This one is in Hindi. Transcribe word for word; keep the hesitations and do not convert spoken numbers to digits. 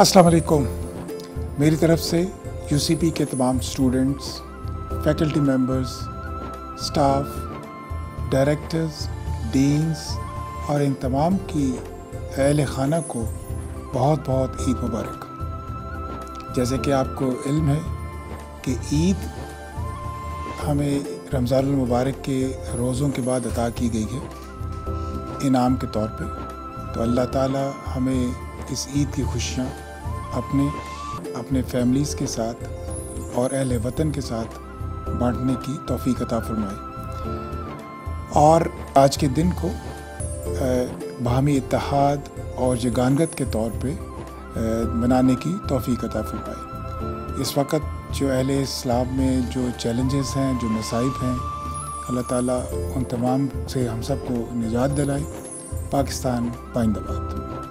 अस्सलाम वालेकुम। मेरी तरफ से यूसीपी के तमाम students, faculty members, staff, directors, deans और इन तमाम की अहले खाना को बहुत बहुत ईद मुबारक। जैसे कि आपको इल्म है कि ईद हमें रमज़ानुल मुबारक के रोज़ों के बाद अता की गई है इनाम के तौर पे। तो अल्लाह ताला हमें इस ईद की खुशियाँ अपने अपने फैमिलीज़ के साथ और अहले वतन के साथ बांटने की तौफीक अता फरमाए और आज के दिन को बाहमी इत्तेहाद और यगानगत के तौर पे मनाने की तौफीक अता फरमाए। इस वक्त जो अहले इस्लाम में जो चैलेंजेस हैं, जो मसाइब हैं, अल्लाह ताला उन तमाम से हम सब को निजात दिलाए। पाकिस्तान जिंदाबाद।